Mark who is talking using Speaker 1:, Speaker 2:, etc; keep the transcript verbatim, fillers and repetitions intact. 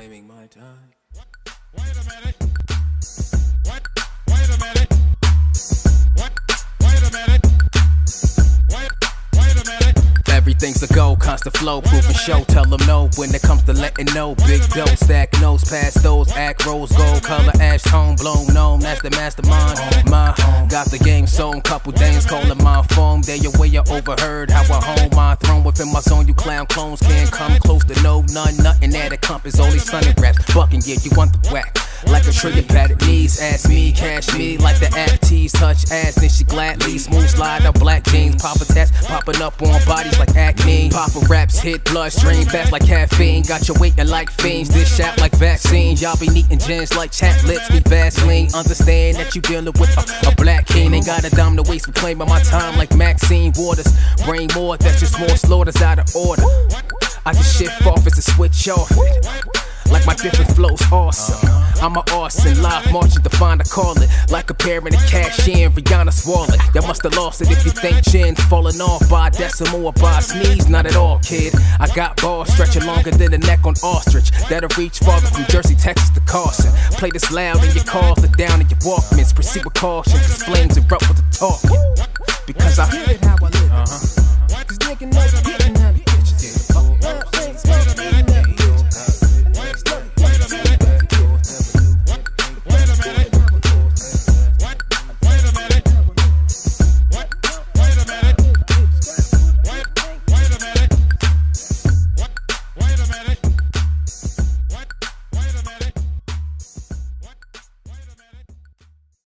Speaker 1: reclaiming my time.
Speaker 2: Wait a minute. Wait, wait a minute. Wait, wait a minute. Wait, wait a minute.
Speaker 1: Everything's a go, constant flow, proof and show. Tell them no when it comes to letting know. Big dough, stack notes, past those, act rose gold, color ash tone, blown gnome. That's the mastermind. My got the game sewn, couple days calling my phone. They away you overheard how I hold my throne within my zone. You clown clones can't come close to no none, nothing at a compass. Only sunny raps, bucking yeah, you want the whack. Like a trillion padded knees, ask me, cash me like the app tease, touch ass, then she gladly smooth slide out black jeans, papa tats popping up on bodies like acne, papa raps hit bloodstream fast like caffeine, got you waiting like fiends, dish out like vaccine, y'all be neating gins like chat lips, need Vaseline, understand that you dealing with a, a black king, ain't got a dime to waste, reclaiming my time like Maxine Waters, brain more, that's just more slaughters out of order, I can shift off as a switch off it. Like my different flows awesome. I'm an arson, live marching to find a call it. Like comparing a cashier and Rihanna's wallet. Y'all must have lost it if you think chin's falling off by a decimal or by a sneeze. Not at all, kid. I got bars stretching longer than the neck on ostrich. That'll reach farther from Jersey, Texas to Carson. Play this loud in your cars, look down in your Walkmans. Proceed with caution, cause flames erupt with the talking. Because I
Speaker 3: Get it how I live it.
Speaker 1: uh-huh.
Speaker 3: Cause nigga know you get